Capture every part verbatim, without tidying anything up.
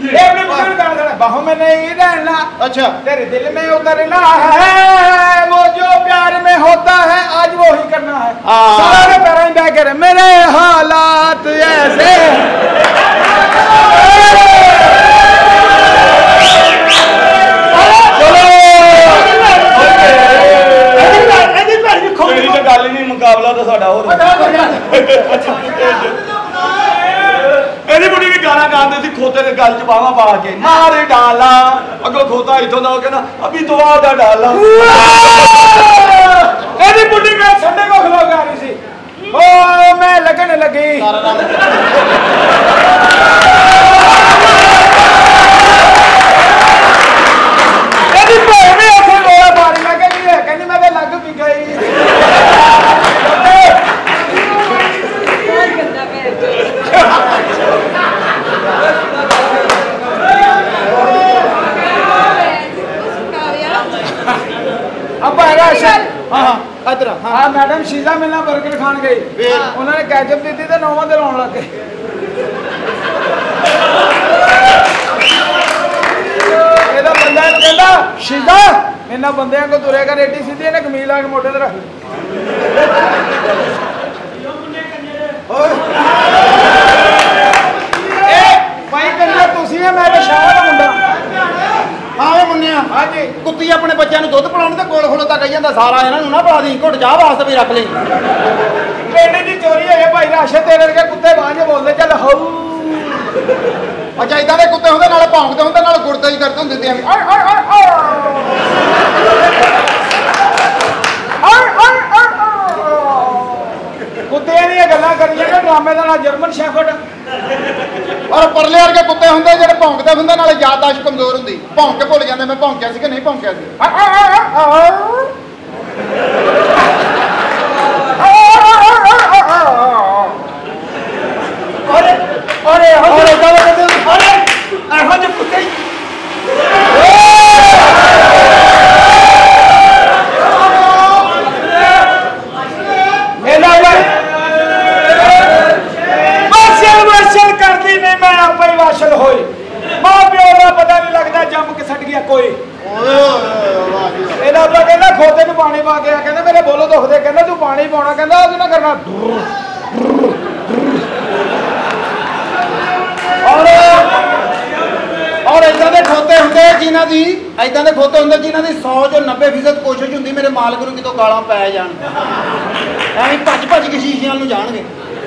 ये अपनी बुजुर्ग गाना सुना बाहों में नहीं रहना अच्छा तेरे दिल में उतरना है वो जो प्यार में होता है आज वो ही करना है सारे पैरों में बैठ कर मेरे हालात ऐसे गल नहीं मुकाबला तो साडा होर मेरी बुढ़ी भी गाना गाते थे खोते के गल च बावा पा के मार डाला अगो खोता इथों दा कहना अभी तो आदा डाला मेरी बुढ़ी का संडे को खलो गा रही सी ओ मैं लगन लगी मेरी भैन ने उसे गोला मारी मैं कहनी है कहनी मैं तो लग भी गई अब हाँ हाँ मैडम शीला मिलना बर्गर खान गई उन्होंने कैचअप दी थी तो नौवां दिन आने लग गए ਇਹਦਾ ਬੰਦਾ ਇਹਨੂੰ ਕਹਿੰਦਾ शीला ਇਹਨਾਂ ਬੰਦਿਆਂ ਕੋ ਤੁਰੇਗਾ ਰੇਟੀ ਸਿੱਧੀ ਇਹਨੇ ਕਮੀਜ਼ ਲਾ ਕੇ ਮੋਢੇ ਤੇ ਰੱਖ ਇਹ ਭਾਈ ਕੰਜਰ ਤੁਸੀਂ ਹੈ ਮੈਂ ਬਸ਼ਾਰ ਦਾ ਮੁੰਡਾ ਆਵੇ ਮੁੰਨਿਆ ਹਾਂਜੀ ਕੁੱਤੀ ਆਪਣੇ ਬੱਚਿਆਂ ਨੂੰ ਦੁੱਧ ਪਿਲਾਉਣ ਤੇ ਕੋਲ ਖਲੋਤਾ ਕਹੀ ਜਾਂਦਾ ਸਾਰਾ ਇਹਨਾਂ ਨੂੰ ਨਾ ਪਾ ਦੀ ਘੁੱਟ ਚਾਹ ਵਾਸਤੇ ਵੀ ਰੱਖ ਲਈ ਪਿੰਡ ਦੀ ਚੋਰੀ ਹੋਈ ਭਾਈ ਰਾਸ਼ੇ ਤੇਰੇ ਵਰਗੇ ਕੁੱਤੇ ਬਾਂਝੇ ਬੋਲਦੇ ਚੱਲ ਹਉ ਅੱਛਾ ਇਦਾਂ ਦੇ ਕੁੱਤੇ ਹੁੰਦੇ ਨਾਲ ਭੌਂਕਦੇ ਹੁੰਦੇ ਨਾਲ ਗੁਰਦਾ ਹੀ ਕਰਦੇ ਹੁੰਦੇ ਤੇ ਓਏ ਓਏ ਓਏ ਓਏ ਕੁੱਤਿਆਂ ਦੀਆਂ ਗੱਲਾਂ ਕਰੀਏ ਨਾ ਡਰਾਮੇ ਦਾ ਨਾਂ ਜਰਮਨ ਸ਼ੈਫਰਡ ਔਰ ਪਰਲੇ ਵਰਗੇ ਕੁੱਤੇ ਹੁੰਦੇ ਜਿਹੜੇ ਭੌਂਕਦੇ ਹੁੰਦੇ ਨਾਲ ਯਾਦਦਾਸ਼ਤ ਕਮਜ਼ੋਰ ਹੁੰਦੀ ਭੌਂਕ ਕੇ ਭੁੱਲ ਜਾਂਦੇ ਮੈਂ ਭੌਂਕਿਆ ਸੀ ਕਿ ਨਹੀਂ ਭੌਂਕਿਆ ਸੀ ਅਰੇ ਅਰੇ ਅਰੇ ਇਹੋ ਜਿਹੇ ਕੁੱਤੇ करती नहीं मैं आप ही वाशल होई मां प्यो का पता नहीं लगता जम के सट गया कोई ਇਹਦਾ ਅੱਲਾ ਕਹਿੰਦਾ ਖੋਤੇ ਨੂੰ ਪਾਣੀ ਪਾ ਕੇ ਆ ਕਹਿੰਦਾ ਮੇਰੇ ਬੋਲੋ ਦੁਖਦੇ ਕਹਿੰਦਾ ਤੂੰ ਪਾਣੀ ਪਾਉਣਾ ਕਹਿੰਦਾ ਉਹਦੇ ਨਾਲ ਕਰਨਾ ਔਰ ਔਰ ਇਦਾਂ ਦੇ ਖੋਤੇ ਹੁੰਦੇ ਜਿਨ੍ਹਾਂ ਦੀ ਇਦਾਂ ਦੇ ਖੋਤੇ ਹੁੰਦੇ ਜਿਨ੍ਹਾਂ ਦੀ ਸੌ ਚੋਂ ਨੱਬੇ ਫੀਸਦ ਕੋਸ਼ਿਸ਼ ਹੁੰਦੀ ਮੇਰੇ ਮਾਲਕ ਨੂੰ ਕਿਤੋਂ ਗਾਲਾਂ ਪੈ ਜਾਣ ਐਵੇਂ ਭੱਜ ਭੱਜ ਕੇ ਸ਼ੀਸ਼ਿਆਂ ਨੂੰ ਜਾਣਗੇ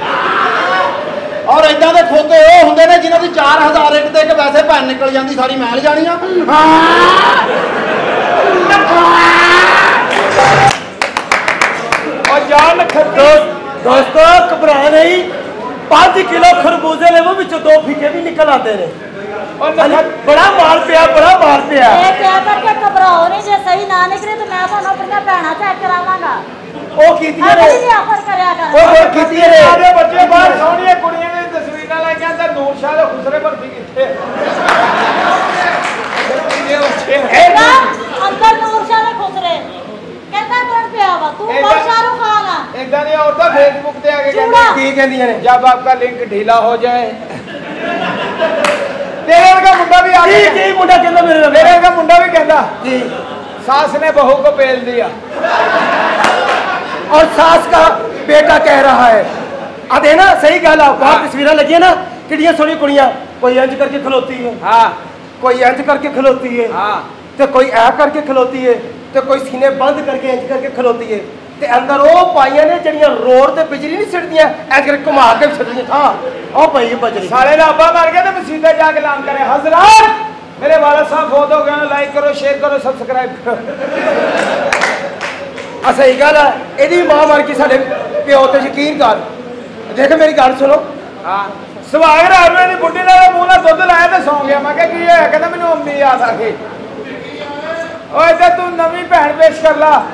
ਔਰ ਇਦਾਂ ਦੇ ਖੋਤੇ ਉਹ ਹੁੰਦੇ ਨੇ ਜਿਨ੍ਹਾਂ ਦੀ ਚਾਰ ਹਜ਼ਾਰ ਰੇਟ ਤੇ ਇੱਕ ਵੈਸੇ ਭੈਣ ਨਿਕਲ ਜਾਂਦੀ ਸਾਰੀ ਮਹਿਲ ਜਾਣੀ ਆ और जान दोस्तों घबरा नहीं पांच किलो खरबूजे ले वो बिचों दो फीके भी निकल आते हैं और बड़ा मार पिया बड़ा मार पिया ये क्या करके घबराओ नहीं जे सही ना निकले तो मैं ਤੁਹਾਨੂੰ ਆਪਣੀਆਂ ਭੈਣਾਂ ਚੈੱਕ ਕਰਾਵਾਂਗਾ ਉਹ ਕੀਤੀਆਂ ਨੇ ਅਸੀਂ ਆਫਰ ਕਰਿਆ ਕਰ ਉਹ ਉਹ ਕੀਤੀਆਂ ਨੇ ਸਾਡੇ ਬੱਚੇ ਬਾਹਰ ਸੋਹਣੀਆਂ ਕੁੜੀਆਂ ਨੇ ਤਸਵੀਰਾਂ ਲੈ ਕੇ ਆਂਦਾ ਨੂਰ ਸ਼ਾਹ ਦੇ ਖੁਸਰੇ ਭਰਤੀ ਕਿੱਥੇ ਇਹਦਾ ਅੰਦਰ ਨੂਰ ਸ਼ਾਹ ਦੇ ਖੁਸਰੇ ਕਹਿੰਦਾ ਕੌਣ ਪਿਆ ਵਾ ਤੂੰ ਬਹੁਤ ਸ਼ਾਹਰੁਖ ਖਾਨ ਆ ਇਦਾਂ ਦੀਆਂ ਔਰਤਾਂ ਫੇਸਬੁੱਕ ਤੇ ਆ ਕੇ ਕਹਿੰਦੀ ਕੀ ਕਹਿੰਦੀਆਂ ਨੇ ਜਬ ਆਪਕਾ ਲਿੰਕ ਢੀਲਾ ਹੋ ਜਾਏ तेरे का मुंडा भी आ गया जी मुंडा कहता मेरे मेरे का मुंडा भी कहता जी सास ने बहू को पेल दिया और सास का बेटा कह रहा है अदे ना सही गल आ बाहर तस्वीरें लगी ना किड़ियां सोहनी कुड़ियां कोई इंज करके खलोती है हाँ कोई इंज करके खलोती है हाँ तो कोई ऐ करके खलोती है तो कोई सीने बंद करके इंज करके खलोती है ते अंदर वो पाइयां ने जड़ियां रोड ते बिजली नहीं छिड़दियां ऐ करके घुमा के छिड़दियां हां ओ भाई ये बजरी साले दा अब्बा मर गया ते मसीते जाके ऐलान करे हजरत मेरे वालिद साहब फौत हो गए लाइक करो शेयर करो सब्सक्राइब करो आ सही गल है एदी मां मर गई साडे प्यो ते यकीन कर देख मेरी गल सुनो हां सुभाग रात मेरी बुड्ढी ने मुंह नाल दुध लाया ते सौ गया मैं कहा की होया कहंदा मैनू अम्मी याद आ गई ओए ते तू नवी भैन पेश कर ला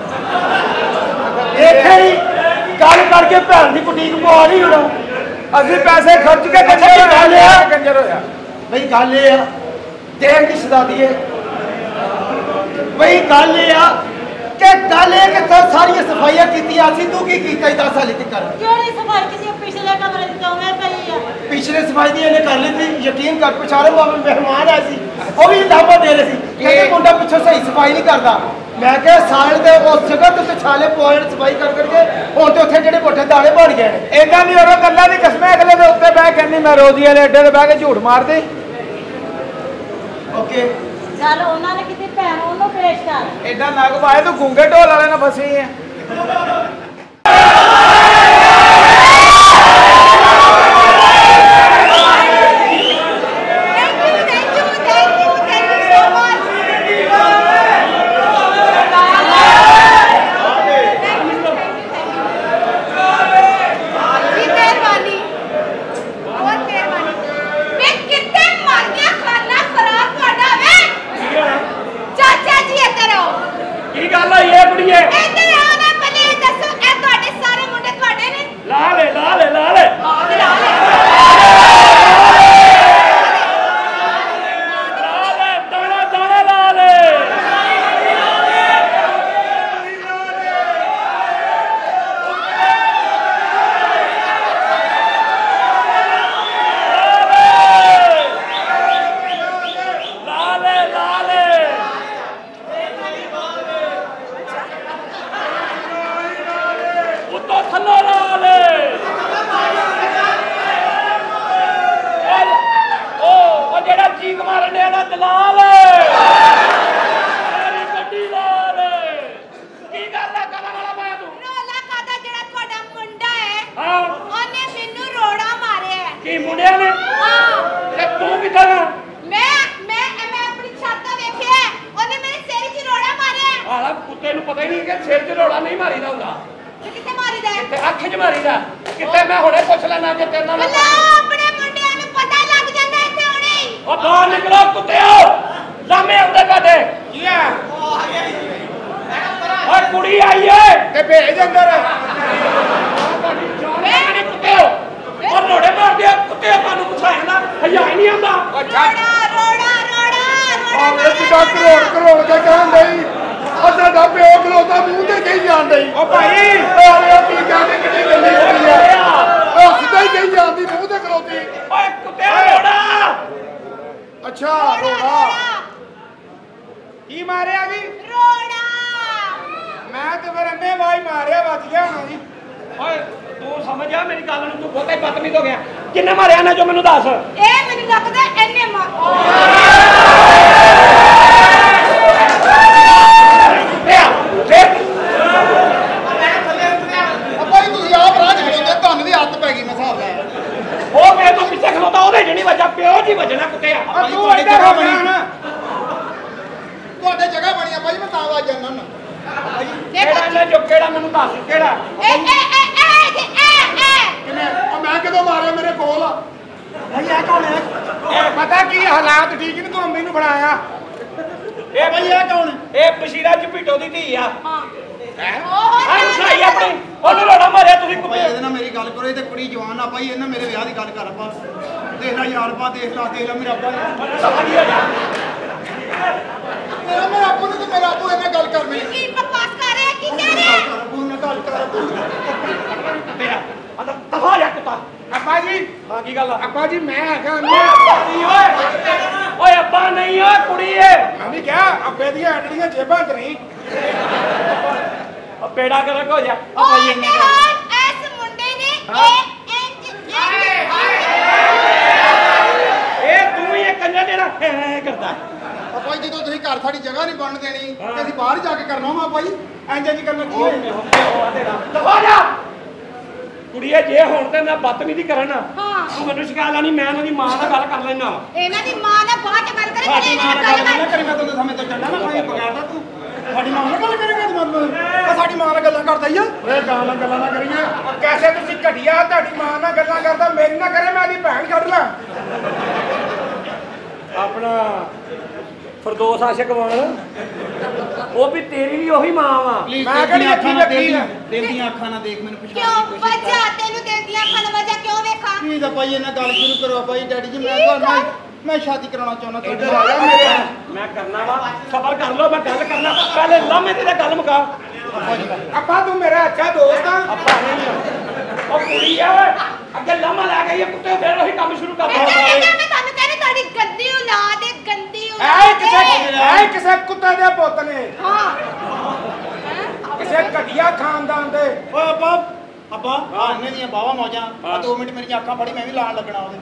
देखे ही गल करके भैन की बुटीक पवा नहीं होना अभी पैसे खर्च के कंजर कंजर होया भाई गल ये देख की शहजादी है भाई गल ये कि गल ये कि सारिया सफाइयां कीतियां सी तू की कीता दस साल तक केड़ी सफाई कीती पिछले कमरे च उवें पई आ ਪਿਛਲੇ ਸਫਾਈ ਦੀ ਇਹਨੇ ਕਰ ਲਈ ਸੀ ਯਕੀਨ ਕਰ ਪਛਾੜੇ ਮਾਮੇ ਮਹਿਮਾਨ ਆਏ ਸੀ ਉਹ ਵੀ ਲਾਭਾ ਦੇ ਰਹੇ ਸੀ ਕਹਿੰਦੇ ਮੁੰਡਾ ਪਿੱਛੋਂ ਸਹੀ ਸਫਾਈ ਨਹੀਂ ਕਰਦਾ ਮੈਂ ਕਿਹਾ ਸਾਲ ਦੇ ਉਸ ਜਗ੍ਹਾ ਤੇ ਛਾਲੇ ਪੁਆਇੰਟ ਸਫਾਈ ਕਰ ਕਰਕੇ ਹੁਣ ਤੇ ਉੱਥੇ ਜਿਹੜੇ ਮੋਟੇ ਦਾਣੇ ਬਣ ਗਏ ਨੇ ਇਦਾਂ ਦੀ ਉਹ ਗੱਲਾਂ ਦੀ ਕਸਮੇ ਅਗਲੇ ਦੇ ਉੱਤੇ ਬਹਿ ਕਹਿੰਦੀ ਮੈਂ ਰੋਜ਼ੀ ਵਾਲੇ ਅੱਡੇ ਤੇ ਬਹਿ ਕੇ ਝੂਠ ਮਾਰਦੇ ਓਕੇ ਚੱਲ ਉਹਨਾਂ ਨੇ ਕਿਤੇ ਭੈਣ ਉਹਨੂੰ ਪੇਸ਼ ਕਰ ਏਦਾਂ ਨਗ ਪਾਏ ਤੂੰ ਗੂੰਗੇ ਢੋਲ ਵਾਲੇ ਨਾਲ ਫਸੀ ਹੈ फरदोस आशिक बन वो भी तेरी भी वही मां वा मैं कहनी अखा ना देख देंदियां अखा ना देख मैंने पूछा क्यों बच्चा तेनु देंदियां अखा ना वजह क्यों वेखा प्लीज भाई इन्हें गल शुरू करो भाई डैडी जी मैं तो मैं शादी कराना चाहना इधर आ जा मेरे मैं करना वा सबर कर लो मैं गल करना पहले ला मैं तेरा गल मुका अपा तू मेरा अच्छा दोस्त है अपा नहीं ओ कुड़ी है ਅੱਗੇ ਲਾਮਾ ਲੈ ਗਈ ਕੁੱਤੇ ਫੇਰ ਉਹੀ ਕੰਮ ਸ਼ੁਰੂ ਕਰ ਦਿੱਤਾ ਮੈਂ ਤੁਹਾਨੂੰ ਕਹਿੰਦੀ ਤੁਹਾਡੀ ਗੰਦੀ ਔਲਾਦ ਹੈ ਗੰਦੀ ਐ ਔਲਾਦ ਕਿਸੇ ਐ ਕਿਸੇ ਕੁੱਤੇ ਦੇ ਪੁੱਤ ਨੇ ਹਾਂ ਕਿਸੇ ਘਟੀਆ ਖਾਨਦਾਨ ਦੇ ਓਏ ਅੱਬਾ ਅੱਬਾ ਆਨੇ ਦੀਆਂ ਬਾਵਾ ਮੌਜਾਂ ਆ ਦੋ ਮਿੰਟ ਮੇਰੀਆਂ ਅੱਖਾਂ ਫੜੀ ਮੈਂ ਵੀ ਲਾਣ ਲੱਗਣਾ ਉਹਦੇ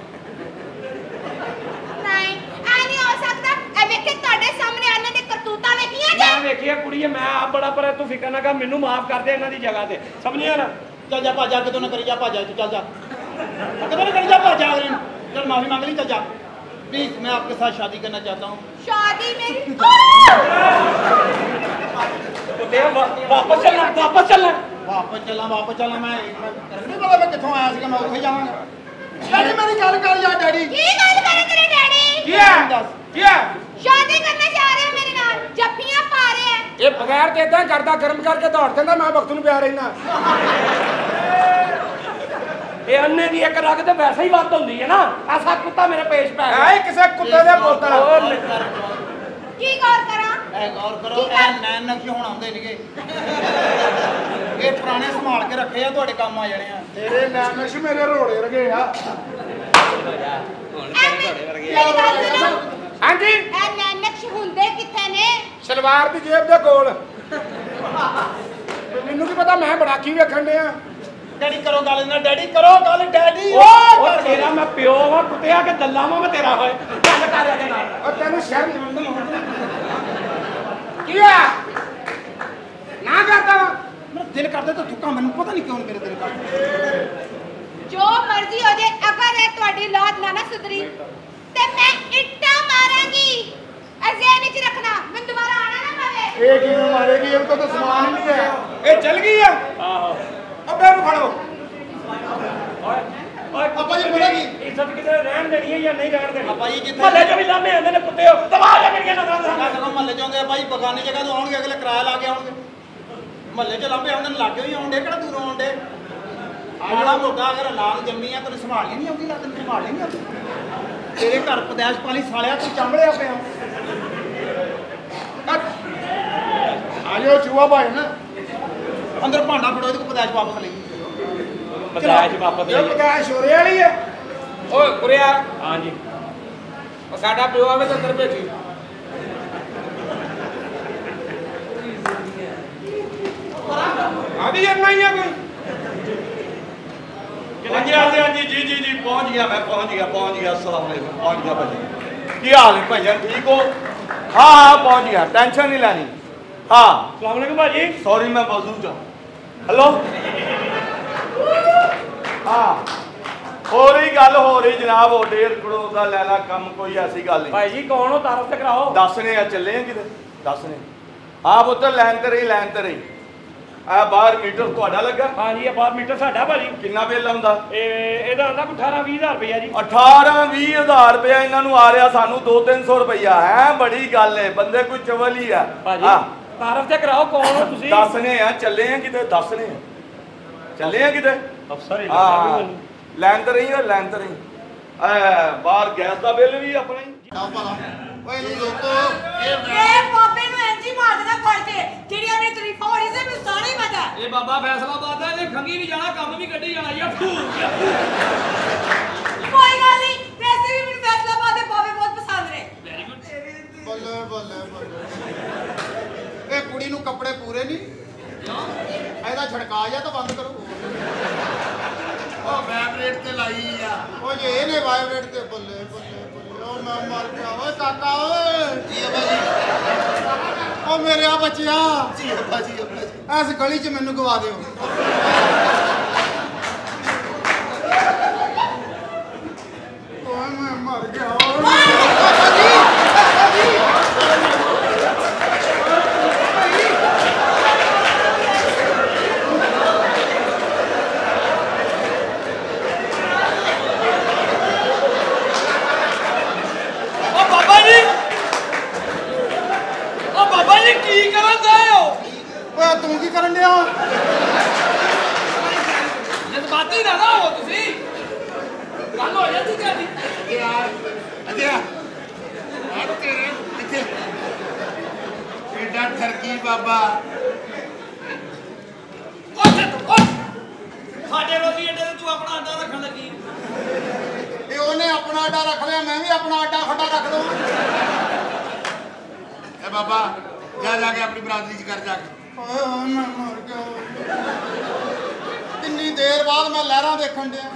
ਨਹੀਂ ਐ ਨਹੀਂ ਹੋ ਸਕਦਾ ਐ ਵੇਖੇ ਤੁਹਾਡੇ ਸਾਹਮਣੇ ਆਨੇ ਦੇ ਕਰਤੂਤਾਂ ਵੇਖੀਆਂ ਮੈਂ ਜੇ ਵੇਖੀਏ ਕੁੜੀਏ ਮੈਂ ਆਪ ਬੜਾ ਪਰ ਤੂੰ ਫਿਕਰ ਨਾ ਕਰ ਮੈਨੂੰ ਮਾਫ ਕਰ ਦੇ ਇਹਨਾਂ ਦੀ ਜਗ੍ਹਾ ਤੇ ਸਮਝਿਆ ਨਾ ਚੱਲ ਜਾ ਭਾਜਾ ਕਿਤੋਂ ਨਾ ਕਰੀ ਜਾ ਭਾਜਾ ਤੂੰ ਚੱਲ ਜਾ किधर कर जा भाजा चल माफी मांग ली चल जा प्लीज मैं आपके साथ शादी करना चाहता हूँ शादी मेरी वापस चलना वापस चलना वापस चलना वापस चलना मैं नहीं पता मैं कितों आया मैं उत्थे जावांगा डैडी मेरी गल कर यार डैडी की गल करे तेरे डैडी की है की है शादी करना चाह रहे हो मेरे नाल जप्पियां पा रहे हैं ये बगैर ते इदां करदा गरम करके दौड़ देंदा मैं वक्त नूं प्यार रहना ये अन्ने दी एक रग ते वैसे ही बात होंदी है ना ऐसा कुत्ता मेरे पेश पे है किसे कुत्ते दे पोता की गौर करा ए गौर करो ए नैन नक्शे हुण आंदे नहींगे ये पुराने संभाल के रखे आ ਤੁਹਾਡੇ ਕੰਮ ਆ ਜਾਣੇ ਆ तेरे नैन नक्शे मेरे रोड़े रगे आ हां जी ए नैन नक्शे हुंदे किथे ने सलवार दी जेब दे कोल ਮੈਨੂੰ ਕੀ ਪਤਾ ਮੈਂ ਬੜਾਕੀ ਵੇਖਣ ਡਿਆ डैडी करो गल ना डैडी करो गल डैडी ओ तेरा मैं प्यो वा कुत्तिया के दल्ला मैं तेरा होए गल कर दे नाल ओ तेनु शर्म मंद की है ना करदा मेरा दिल करदा तो थुक्का मैनू पता नहीं क्यों मेरे दिल करदा जो मर्जी हो जाए अगर है ਤੁਹਾਡੀ औलाद ना ना सुधरी ते मैं इट्टा मारांगी अज़ेन च रखना मैं दोबारा आना ना पवे ए की मारेगी इनको तो सामान नहीं है ए चल गई है आहो अबे नु फड़ो ओए ओए पापा जी पता की इज्जत किते रहन देनी है या नहीं रहन देनी पापा जी जिथे मल्ले जो भी लामे आंदे ने कुत्ते दबा ले मेरी नजर मैं कहना महल्ले च आंदे भाई बगानी जगह तो आउणगे अगले किराया ला के आउणगे महल्ले च लामे आंदे लागे ही आउंदे केड़ा दूरों आउंदे आला मोटा अगर लाल जम्मी है तैਨੂੰ संभाल नहीं आउंदी ला तैਨੂੰ संभाल नहीं आउंदी तेरे घर पदैश पाली सालिया तू चंबड़िया पिया आयो चूहा भाई ना अंदर भांडा फड़ो ਇਹਦੇ ਕੋ ਪਦਾਇਸ਼ ਵਾਪਸ ਲਈ ਪਦਾਇਸ਼ ਵਾਪਸ ਲਈ ਇਹ ਪਦਾਇਸ਼ ਹੋਰੇ ਵਾਲੀ ਹੈ ਓਏ ਕੁਰਿਆ ਹਾਂ ਜੀ ਉਹ ਸਾਡਾ ਪਿਓ ਆਵੇ ਤਾਂ ਅੰਦਰ ਭੇਜੀ ਆਦੀ ਇੰਨਾ ਹੀ ਆ ਕੋਈ ਹਾਂਜੀ ਹਾਂਜੀ ਹਾਂਜੀ ਜੀ ਜੀ ਜੀ ਪਹੁੰਚ ਗਿਆ ਮੈਂ ਪਹੁੰਚ ਗਿਆ ਪਹੁੰਚ ਗਿਆ अस्सलाम वालेकुम पहुंच गया भाई ਕੀ ਹਾਲ ਹੈ ਭਾਈ ਜਾਨ ਠੀਕ ਹੋ हाँ हाँ पहुंच गया टेंशन नहीं लेनी हाँ अस्सलाम वालेकुम भाजी सॉरी मैं मौजूद हूँ हेलो हाँ हो रही गल हो रही जनाब वो डेढ़ करोड़ का लैला कम कोई ऐसी गल नहीं भाई जी कौन हो तारफ से कराओ दसने आ चले हैं किते दसने हाँ पुत्र लैन ते रही लैन ते रही आ बाहर मीटर ਤੁਹਾਡਾ ਲੱਗਾ हाँ जी ये बाहर मीटर साडा भाजी ਕਿੰਨਾ ਬਿੱਲ ਆਉਂਦਾ ਇਹ ਇਹਦਾ ਆਂਦਾ ਅਠਾਰਾਂ ਵੀਹ ਹਜ਼ਾਰ ਰੁਪਇਆ ਜੀ अठारह बीस हजार रुपया ਇਹਨਾਂ ਨੂੰ ਆ ਰਿਹਾ ਸਾਨੂੰ दो तीन सौ रुपया है बड़ी गल है बंदे कोई चवल ही है भाजी तारफ से कराओ कौन हो ਤੁਸੀਂ दसने आ चले हैं किते दसने आ चले हैं किते अफसर ही हां लैन ते रही है लैन ते रही ए बाहर गैस ਦਾ ਬਿੱਲ ਵੀ ਆਪਣਾ ਹੀ ਓਏ ਨੂੰ ਲੋਕੋ ਇਹ ਬਾਬੇ ਨੂੰ ਇੰਜੀ ਮਾਰ ਦੇਣਾ ਫੜ ਕੇ ਜਿਹੜੀ ਆਪਣੀ ਤਾਰੀਫਾਂ ਹੋ ਰਹੀ ਸੀ ਮੈਨੂੰ ਸਾਰਾ ਹੀ ਪਤਾ ਇਹ ਬਾਬਾ ਫੈਸਲਾਬਾਦ ਦਾ ਇਹ ਖੰਗੀ ਵੀ ਜਾਣਾ ਕੰਮ ਵੀ ਕੱਢੀ ਜਾਣਾ ਯਾਰ ਕੋਈ ਗੱਲ ਨਹੀਂ ਵੈਸੇ ਵੀ ਮੈਨੂੰ ਫੈਸਲਾਬਾਦ ਦੇ ਬਾਬੇ ਬਹੁਤ ਪਸੰਦ ਨੇ ਵੈਰੀ ਗੁੱਡ ਬੱਲੇ ਬੱਲੇ ਬੱਲੇ ਇਹ ਕੁੜੀ ਨੂੰ ਕੱਪੜੇ ਪੂਰੇ ਨਹੀਂ ਇਹਦਾ ਛੜਕਾ ਜਾ ਤਾਂ ਬੰਦ ਕਰੋ ਉਹ ਵਾਈਬ੍ਰੇਟ ਤੇ ਲਾਈ ਆ ਉਹ ਜੇ ਇਹਨੇ ਵਾਈਬ੍ਰੇਟ ਤੇ ਬੱਲੇ ਬੱਲੇ ਬੱਲੇ ਉਹ ਮੈਂ ਮਰ ਗਿਆ ਓਏ ਕਾਕਾ ਓਏ ਜੀ ਬਾਜੀ ਉਹ ਮੇਰੇ ਆ ਬੱਚਿਆ ਜੀ ਬਾਜੀ ਇਸ ਗਲੀ 'ਚ ਮੈਨੂੰ ਗਵਾ ਦਿਓ ਓਏ ਮੈਂ ਮਰ ਗਿਆ ਓਏ ਕੀ ਕਰਨ ਦੇ ਹੋ ਓਏ ਤੂੰ ਕੀ ਕਰਨ ਡਿਆ ਜਜ਼ਬਾਤੀ ਨਾ ਨਾ ਹੋ ਤੁਸੀਂ ਗੱਲ ਹੋ ਜਾਂਦੀ ਤੁਹਾਡੀ ਯਾਰ ਅਜਿਆ ਆ ਤੇਰੇ ਇੱਥੇ ਏਡਾ ਠਰਕੀ ਬਾਬਾ ਉੱਠ ਉੱਠ ਸਾਡੇ ਰੋਟੀ ਅੱਡੇ ਤੇ ਤੂੰ ਆਪਣਾ ਅੱਡਾ ਰੱਖਣ ਲੱਗੀ ਇਹ ਉਹਨੇ ਆਪਣਾ ਅੱਡਾ ਰੱਖ ਲਿਆ ਮੈਂ ਵੀ ਆਪਣਾ ਅੱਡਾ ਖੱਡਾ ਰੱਖ ਦਵਾਂ ਇਹ ਬਾਬਾ ਜਾ ਜਾ ਕੇ ਆਪਣੀ ਬਰਾਦਰੀ ਚ ਕਰ ਜਾ ਕੇ ਓਏ ਓਏ ਮੈਂ ਮਰ ਗਿਆ ਕਿੰਨੀ ਦੇਰ ਬਾਅਦ ਮੈਂ ਲਹਿਰਾਂ ਦੇਖਣ ਡਿਆ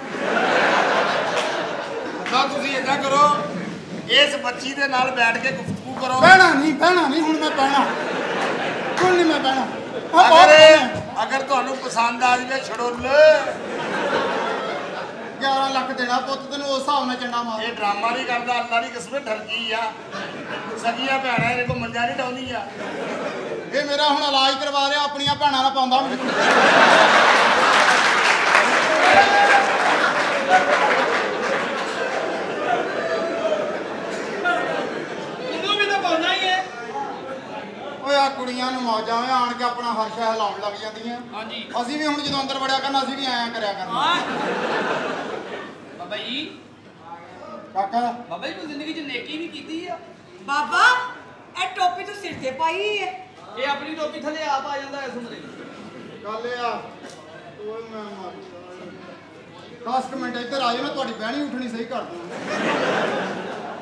ਤਾਂ ਤੁਸੀਂ ਏਦਾਂ ਕਰੋ ਇਸ ਬੱਚੀ ਦੇ ਨਾਲ ਬੈਠ ਕੇ ਗੁਫ਼ਤਗੂ ਕਰੋ ਬਹਿਣਾ ਨਹੀਂ ਬਹਿਣਾ ਨਹੀਂ ਹੁਣ ਮੈਂ ਬਹਿਣਾ ਹੁਣ ਨਹੀਂ ਮੈਂ ਬਹਿਣਾ ਅਗਰ ਅਗਰ ਤੁਹਾਨੂੰ ਪਸੰਦ ਆ ਜਾਵੇ ਛੜੋਲ ਗਿਆਰਾਂ ਲੱਖ ਦੇਣਾ ਪੁੱਤ ਤੈਨੂੰ ਉਸ ਹਿਸਾਬ ਨਾਲ ਚੰਡਾ ਮਾਰ ਇਹ ਡਰਾਮਾ ਨਹੀਂ ਕਰਦਾ ਅੱਲਾ ਦੀ ਕਸਮ ਡਰ ਗਈ ਆ ਸਗੀਆਂ ਭੈਣਾਂ ਇਹਦੇ ਕੋਲ ਮੰਜਾ ਨਹੀਂ ਡਾਉਂਦੀ ਆ ਇਹ ਮੇਰਾ ਹੁਣ ਇਲਾਜ ਕਰਵਾ ਰਿਹਾ ਆਪਣੀਆਂ ਭੈਣਾਂ ਨਾਲ ਪਾਉਂਦਾ ਤੈਨੂੰ ਵੀ ਤਾਂ ਪਾਉਣਾ ਹੀ ਹੈ ਓਏ ਆ ਕੁੜੀਆਂ ਨੂੰ ਮੌਜਾਂ ਵੇ ਆਣ ਕੇ ਆਪਣਾ ਹਰਸ਼ਾ ਹਿਲਾਉਣ ਲੱਗ ਜਾਂਦੀਆਂ ਹਾਂਜੀ ਅਸੀਂ ਵੀ ਹੁਣ ਜਦੋਂ ਅੰਦਰ ਵੜਿਆ ਕਰਨਾ ਅਸੀਂ ਵੀ ਐਂ ਕਰਿਆ ਕਰਨਾ ਬਾਬਾ ਜੀ ਕਾਕਾ ਬਾਬਾ ਜੀ ਤੂੰ ਜ਼ਿੰਦਗੀ 'ਚ ਨੇਕੀ ਵੀ ਕੀਤੀ ਆ ਬਾਬਾ ਇਹ ਟੋਪੀ ਤੂੰ ਸਿਰ ਤੇ ਪਾਈ ਹੈ ਇਹ ਆਪਣੀ ਟੋਪੀ ਥੱਲੇ ਆਪ ਆ ਜਾਂਦਾ ਇਸ ਉਮਰੇ ਗੱਲ ਇਹ ਆ ਓਏ ਮੈਂ ਮਰ ਦਸ ਮਿੰਟ ਇੱਧਰ ਆ ਜਾਓ ਨਾ ਤੁਹਾਡੀ ਬਹਿਣੀ ਉੱਠਣੀ ਸਹੀ ਕਰ ਦੂੰ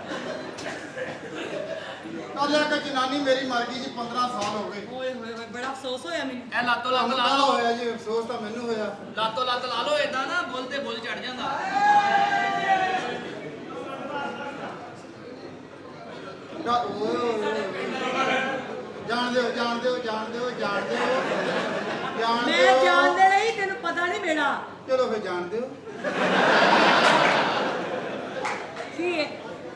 ਕੱਲ ਆ ਕੇ ਜਨਾਨੀ ਮੇਰੀ ਮਰ ਗਈ ਜੀ ਪੰਦਰਾਂ ਸਾਲ ਹੋ ਗਏ ਓਏ ਹੋਏ ਹੋਏ ਬੜਾ ਅਫਸੋਸ ਹੋਇਆ ਮੈਨੂੰ ਇਹ ਲਾਤੋ ਲੱਤ ਲਾ ਲੱਤ ਲਓ ਹੋਇਆ ਜੀ ਅਫਸੋਸ ਤਾਂ ਮੈਨੂੰ ਹੋਇਆ ਲਾਤੋ ਲੱਤ ਲਾ ਲਓ ਏਦਾਂ ਨਾ ਬੁੱਲ ਤੇ ਬੁੱਲ ਚੜ ਜਾਂਦਾ ਜਾਣ ਦਿਓ ਜਾਣ ਦਿਓ ਜਾਣ ਦਿਓ ਜਾਣ ਦਿਓ ਜਾਣ ਮੈਂ ਦਿਓ ਜਾਣਦੇ ਨਹੀਂ ਤੈਨੂੰ ਪਤਾ ਨਹੀਂ ਮੇਰਾ ਚਲੋ ਫਿਰ ਜਾਣ ਦਿਓ ਕੀ ਹੈ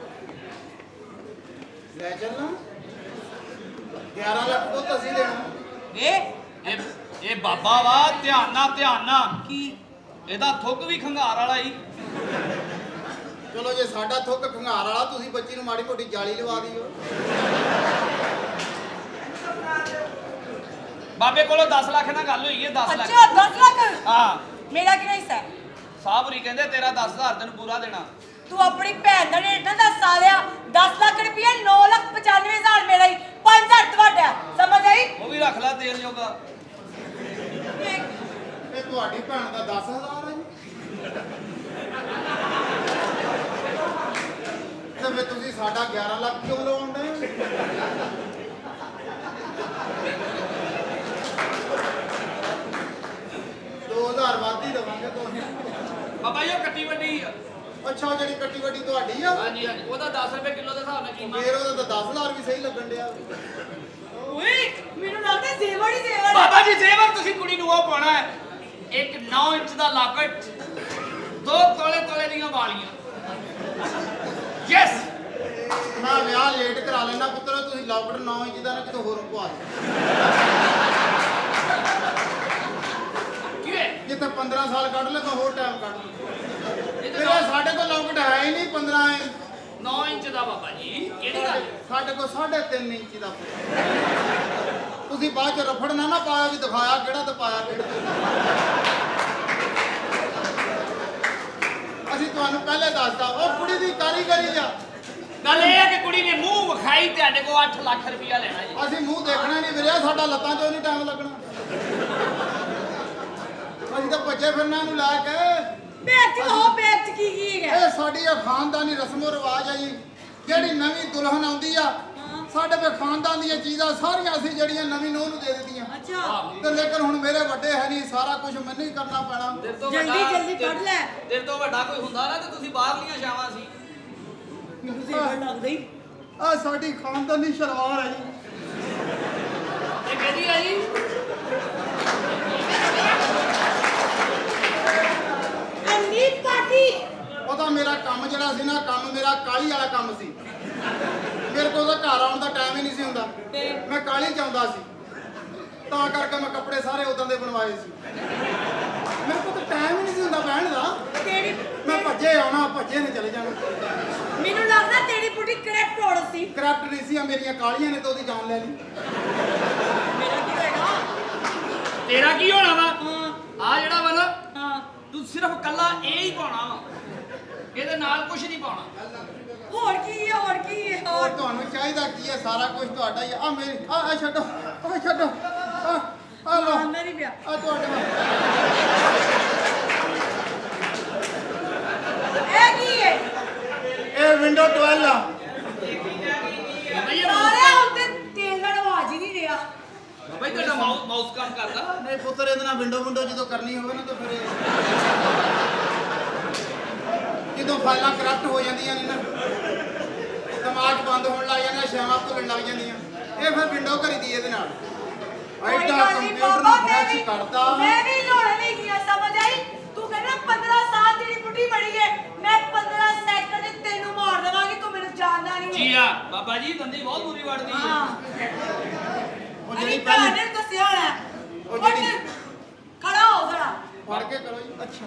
ਲੈ ਚੱਲਣਾ ਗਿਆਰਾਂ ਲੱਖ ਪੁੱਤ ਅਸੀਂ ਦੇਣਾ ਇਹ ਇਹ ਇਹ ਬਾਬਾ ਵਾ ਧਿਆਨ ਨਾਲ ਧਿਆਨ ਨਾਲ ਕੀ ਇਹਦਾ ਥੁੱਕ ਵੀ ਖੰਗਾਰ ਵਾਲਾ ਹੀ ਚਲੋ ਜੇ ਸਾਡਾ ਥੁੱਕ ਖੰਗਾਰ ਵਾਲਾ ਤੁਸੀਂ ਬੱਚੀ ਨੂੰ ਮਾੜੀ ਮੋਟੀ ਜਾਲੀ ਲਵਾ ਦਿਓ ਬਾਬੇ ਕੋਲੋਂ ਦਸ ਲੱਖ ਨਾਲ ਗੱਲ ਹੋਈ ਹੈ ਦਸ ਲੱਖ ਅੱਛਾ ਦਸ ਲੱਖ ਹਾਂ ਮੇਰਾ ਕੀ ਹਿੱਸਾ ਹੈ ਸਾਹਬਰੀ ਕਹਿੰਦੇ ਤੇਰਾ ਦਸ ਹਜ਼ਾਰ ਤੈਨੂੰ ਪੂਰਾ ਦੇਣਾ ਤੂੰ ਆਪਣੀ ਭੈਣ ਦਾ ਰੇਟ ਨਾ ਦੱਸ ਸਾਲਿਆ ਦਸ ਲੱਖ ਰੁਪਏ ਨੌ ਲੱਖ ਪਚਾਨਵੇਂ ਹਜ਼ਾਰ ਮੇਰਾ ਹੀ ਪੰਜ ਹਜ਼ਾਰ ਤੁਹਾਡਾ ਸਮਝ ਆਈ ਉਹ ਵੀ ਰੱਖ ਲੈ ਤੇਲ ਜੋਗਾ ਇਹ ਤੁਹਾਡੀ ਭੈਣ ਦਾ ਦਸ ਹਜ਼ਾਰ ਹੈ ਜੀ ਤੇ ਫਿਰ ਤੁਸੀਂ ਸਾਡਾ ਗਿਆਰਾਂ ਲੱਖ ਕਿਉਂ ਲਵਾਉਂਦੇ ਦੋ ਹਜ਼ਾਰ ਵੱਧ ਹੀ ਦੇਵਾਂਗੇ ਤੁਹਾਨੂੰ ਬਾਬਾ ਜੀ ਉਹ ਕੱਟੀ ਵੱਡੀ ਆ ਅੱਛਾ ਜਿਹੜੀ ਕੱਟੀ ਵੱਡੀ ਤੁਹਾਡੀ ਆ ਹਾਂਜੀ ਹਾਂਜੀ ਉਹਦਾ ਦਸ ਰੁਪਏ ਕਿਲੋ ਦੇ ਹਿਸਾਬ ਨਾਲ ਕੀਮਤ ਫੇਰ ਉਹਦਾ ਤਾਂ ਦਸ ਹਜ਼ਾਰ ਵੀ ਸਹੀ ਲੱਗਣ ਡਿਆ ਓਏ ਮੈਨੂੰ ਲੱਗਦਾ ਜ਼ੇਵਰ ਹੀ ਜ਼ੇਵਰ ਹੈ ਬਾਬਾ ਜੀ ਜ਼ੇਵਰ ਤੁਸੀਂ ਕੁੜੀ ਨੂੰ ਉਹ ਪਾਉਣਾ ਹੈ ਇੱਕ ਨੌ ਇੰਚ ਦਾ ਲਾਕਟ ਦੋ ਤੋਲੇ ਤੋਲੇ ਦੀਆਂ ਵਾਲੀਆਂ ਯੈਸ ਮੈਂ ਵਿਆਹ ਲੇਟ ਕਰਾ ਲੈਣਾ ਪੁੱਤਰ ਤੁਸੀਂ ਲਾਕਟ ਨੌ ਇੰਚ ਦਾ ਨਾ ਕਿਤੋਂ ਹੋਰ ਪਵਾ ਕਿਵੇਂ ਜਿੱਥੇ ਪੰਦਰਾਂ ਸਾਲ ਕੱਢ ਲੈ ਤਾਂ ਹੋਰ ਟਾਈਮ ਕੱਢ ਲੈ ਇਹ ਸਾਡੇ ਕੋਲ ਲਾਕਟ ਹੈ ਹੀ ਨਹੀਂ ਪੰਦਰਾਂ ਇੰਚ ਨੌ ਇੰਚ ਦਾ ਬਾਬਾ ਜੀ ਕਿਹੜੀ ਗੱਲ ਸਾਡੇ ਕੋਲ ਸਾਢੇ ਤਿੰਨ ਇੰਚ ਦਾ ਤੁਸੀਂ ਬਾਅਦ ਚ ਰਫੜ ਨਾ ਨਾ ਪਾਇਆ ਵੀ ਦਿਖਾਇਆ ਕਿਹੜਾ ਤੇ ਪਾਇਆ ਕਿਹੜਾ ਅਸੀਂ ਤੁਹਾਨੂੰ ਪਹਿਲੇ ਦੱਸਦਾ ਉਹ ਕੁੜੀ ਦੀ ਕਾਰੀਗਰੀ ਆ ਗੱਲ ਇਹ ਹੈ ਕਿ ਕੁੜੀ ਨੇ ਮੂੰਹ ਵਿਖਾਈ ਤੁਹਾਡੇ ਕੋਲ ਅੱਠ ਲੱਖ ਰੁਪਇਆ ਲੈਣਾ ਜੀ ਅਸੀਂ ਮੂੰਹ ਦੇਖਣਾ ਨਹੀਂ ਵੀਰੇ ਸਾਡਾ ਲੱਤਾਂ 'ਚੋਂ ਨਹੀਂ ਟਾਈਮ ਲੱਗਣਾ ਅਸੀਂ ਤਾਂ ਭੱਜੇ ਫਿਰਨਾ ਨੂੰ ਲੈ ਕੇ ਬੇਚ ਹੋ ਬੇਚ ਕੀ ਕੀ ਹੈ ਇਹ ਸਾਡੀ ਇਹ ਖਾਨਦਾਨੀ ਰਸਮੋ ਰਿਵਾਜ ਆ ਜੀ ਜਿਹੜੀ ਨਵੀਂ ਦੁਲਹਨ ਆਉਂਦੀ ਆ ਸਾਡੇ ਕੋਲ ਖਾਨਦਾਨ ਦੀਆਂ ਚੀਜ਼ਾਂ ਸਾਰੀਆਂ ਅਸੀਂ ਜਿਹੜੀਆਂ ਨਵੀਂ ਨੂੰਹ ਨੂੰ ਦੇ ਦਿੱਤੀਆਂ ਅੱਛਾ ਤੇ ਲੇਕਿਨ ਹੁਣ ਮੇਰੇ ਵੱਡੇ ਹੈ ਨਹੀਂ ਸਾਰਾ ਕੁਝ ਮੈਨੂੰ ਹੀ ਕਰਨਾ ਪੈਣਾ ਜਲਦੀ ਜਲਦੀ ਕੱਢ ਲੈ ਤੇਰੇ ਤੋਂ ਵੱਡਾ ਕੋਈ ਹੁੰਦਾ ਨਾ ਤੇ ਤੁਸੀਂ ਬਾਹਰਲੀਆਂ ਛਾਵਾਂ ਸੀ ਮੈਨੂੰ ਜ਼ੇਵਰ ਲੱਗਦਾ ਹੀ ਆ ਸਾਡੀ ਖਾਨਦਾਨੀ ਸ਼ਲਵਾਰ ਹੈ ਜੀ ਇਹ ਕਿਹਦੀ ਆ ਜੀ ਅਨੀਤ ਪਾਟੀ ਉਹਦਾ ਮੇਰਾ ਕੰਮ ਜਿਹੜਾ ਸੀ ਨਾ ਕੰਮ ਮੇਰਾ ਕਾਲੀ ਵਾਲਾ ਕੰਮ ਸੀ ਮੇਰੇ ਕੋਲ ਤਾਂ ਘਰ ਆਉਣ ਦਾ ਟਾਈਮ ਹੀ ਨਹੀਂ ਸੀ ਹੁੰਦਾ ਮੈਂ ਕਾਲੀ ਚ ਆਉਂਦਾ ਸੀ ਤਾਂ ਕਰਕੇ ਮੈਂ ਕੱਪੜੇ ਸਾਰੇ ਉਦਾਂ ਦੇ ਬਣਵਾਏ ਸੀ ਮੇਰੇ ਕੋਲ ਤਾਂ ਟਾਈਮ ਹੀ ਨਹੀਂ ਸੀ ਹੁੰਦਾ ਬਹਿਣ ਦਾ ਤੇਰੀ ਮੈਂ ਭੱਜੇ ਆਉਣਾ ਭੱਜੇ ਨੇ ਚਲੇ ਜਾਣਾ ਮੈਨੂੰ ਲੱਗਦਾ ਤੇਰੀ ਬੁੱਢੀ ਕਰੈਕਟ ਔਰਤ ਸੀ ਕਰੈਕਟ ਨਹੀਂ ਸੀ ਮੇਰੀਆਂ ਕਾਲੀਆਂ ਨੇ ਤਾਂ ਉਹਦੀ ਜਾਨ ਲੈ ਲਈ ਮੇਰਾ ਕੀ ਹੋਏਗਾ ਤੇਰਾ ਕੀ ਹੋਣਾ ਵਾ ਹਾਂ ਆ ਜਿਹੜਾ ਵਾ ਨਾ ਹਾਂ ਤੂੰ ਸਿਰਫ ਕੱਲਾ ਇਹ ਹੀ ਪਾਉਣਾ ਵਾ ਇਹਦੇ ਨਾਲ ਕੁਝ ਨਹੀਂ ਪਾਉਣਾ ਹੋਰ ਕੀ ਹੈ ਹੋਰ ਕੀ ਹੈ ਹੋਰ ਹੋਰ ਤੁਹਾਨੂੰ ਚਾਹੀਦਾ ਕੀ ਹੈ ਸਾਰਾ ਕੁਝ ਤੁਹਾਡਾ ਹੀ ਆ ਮੇਰੀ ਆ ਆ ਛੱਡੋ ਆ ਛੱਡੋ ਆ ਆ ਲੋ ਮੇਰੀ ਪਿਆ ਆ ਤੁਹਾਡੇ ਇਹ ਕੀ ਹੈ ਇਹ ਵਿੰਡੋ ਟਵੈਲਵ ਆ ਸਾਰਿਆ ਹੁੰਦੇ ਤੇਲ ਨਾਲ ਆਵਾਜ਼ ਹੀ ਨਹੀਂ ਰਿਹਾ ਬਈ ਤੁਹਾਡਾ ਮਾਊਸ ਮਾਊਸ ਕੰਮ ਕਰਦਾ ਨਹੀਂ ਪੁੱਤਰ ਇਹਦੇ ਨਾਲ ਵਿੰਡੋ ਵਿੰਡੋ ਜਦੋਂ ਕਰਨੀ ਹੋਵੇ ਨਾ ਤਾਂ ਫਿਰ ਜਦੋਂ ਫਾਈਲਾਂ ਕਰਪਟ ਹੋ ਜਾਂਦੀਆਂ ਨੇ ਨਾ ਦਿਮਾਗ ਬੰਦ ਹੋਣ ਲੱਗ ਜਾਂਦਾ ਛਾਵਾਂ ਭੁੱਲਣ ਲੱਗ ਜਾਂਦੀਆਂ ਇਹ ਫਿਰ ਵਿੰਡੋ ਕਰੀਦੀ ਇਹਦੇ ਨਾਲ ਐਡਾ ਕੰਪਿਊਟਰ ਨੂੰ ਫਰੈਸ਼ ਕਰਦਾ ਮੈਂ ਵੀ ਲੋੜ ਨਹੀਂ ਗਿਆ ਸਮਝ ਆਈ ਤੂੰ ਕਹਿੰਦਾ ਪੰਦਰਾਂ ਸਾਲ ਜਿਹੜੀ ਬੁੱਢੀ ਬੜੀ ਹੈ ਮੈਂ ਪੰਦਰਾਂ ਸੈਕਿੰਡ ਚ ਤੈਨੂੰ ਮਾਰ ਦੇਵਾਂਗੀ ਤੂੰ ਮੈਨੂੰ ਜਾਣਦਾ ਨਹੀਂ ਜੀ ਆ ਬਾਬਾ ਜੀ ਦੰਦੀ ਬਹੁਤ ਬੁਰੀ ਵੜਦੀ ਹੈ ਹਾਂ ਉਹ ਜਿਹੜੀ ਭੈਣ ਪਹਿਲੀ ਨੇ ਦੱਸਿਆ ਹੋਣਾ ਉਹ ਜਿਹੜੀ ਖੜਾ ਹੋ ਜਰਾ ਫੜ ਕੇ ਕਰੋ ਜੀ ਅੱਛਾ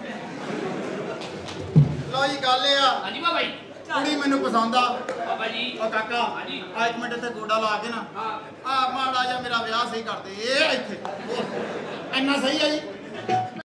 ਲਓ ਜੀ ਗੱਲ ਇਹ ਆ ਹਾਂਜੀ ਬਾਬਾ ਜੀ ਕੁੜੀ ਮੈਨੂੰ ਪਸੰਦ ਆ ਬਾਬਾ ਜੀ ਉਹ ਕਾਕਾ ਹਾਂਜੀ ਆ ਇੱਕ ਮਿੰਟ ਇੱਥੇ ਗੋਡਾ ਲਾ ਕੇ ਨਾ ਹਾਂ ਆ ਮਾੜਾ ਜਿਹਾ ਮੇਰਾ ਵਿਆਹ ਸਹੀ ਕਰ ਦੇ ਇਹ ਇੱਥੇ ਇੰਨਾ ਸਹੀ ਆ ਜੀ